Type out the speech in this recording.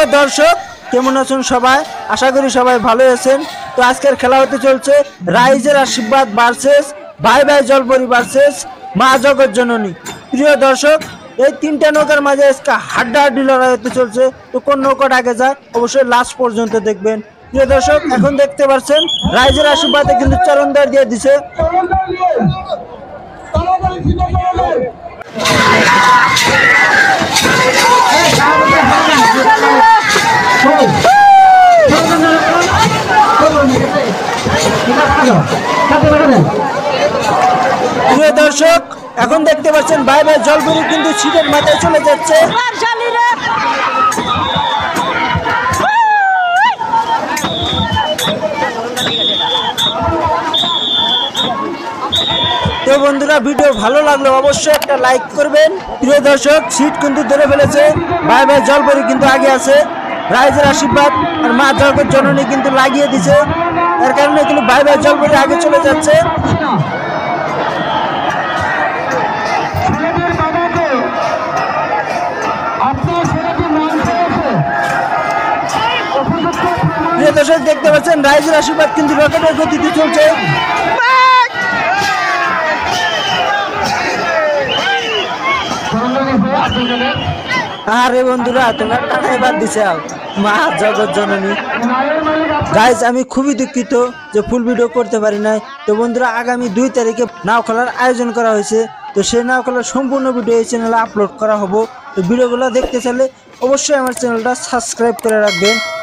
দর্শক কেমন আছেন সবাই? আশা করি সবাই ভালো আছেন। তো আজকের খেলা হতে চলছে রাইজের আশীর্বাদ ভার্সেস ভাই ভাই জলপরি ভার্সেস মা জগৎ জননী। প্রিয় দর্শক, এই তিনটা নৌকার মাঝে আজকে হাড্ডাহাড্ডি লড়াই হতে চলছে। তো কোন নৌকাটা আগে যায় অবশ্যই লাস্ট পর্যন্ত দেখবেন। প্রিয় দর্শক, এখন দেখতে পাচ্ছেন রাইজের আশীর্বাদে কিন্তু চরণদার দিয়ে দিছে। প্রিয় দর্শক, এখন দেখতে পাচ্ছেন ভাই ভাই জলপরি কিন্তু সিটের মাথায় চলে যাচ্ছে। তো বন্ধুরা, ভিডিও ভালো লাগলে অবশ্যই একটা লাইক করবেন। প্রিয় দর্শক, সিট কিন্তু ধরে ফেলেছে, ভাই ভাই জলপরি কিন্তু আগে আছে। রাইজের আশীর্বাদ আর মা জগৎ জননী কিন্তু লাগিয়ে দিছে, এর কারণে কিন্তু ভাই ভাই জলপরি আগে চলে যাচ্ছে। প্রিয় দর্শক, দেখতে পাচ্ছেন রাইজের আশীর্বাদ কিন্তু রকেটের গতিতে চলছে। আরে বন্ধুরা, তোমার টাকাই বাদ দিছে মা জগৎ জননী। গাইজ, আমি খুবই দুঃখিত যে ফুল ভিডিও করতে পারি নাই। তো বন্ধুরা, আগামী 2 তারিখে নাও খেলার আয়োজন করা হয়েছে। তো সেই নাও খেলার সম্পূর্ণ ভিডিও এই চ্যানেলে আপলোড করা হবো। তো ভিডিওগুলো দেখতে চাইলে অবশ্যই আমার চ্যানেলটা সাবস্ক্রাইব করে রাখবেন।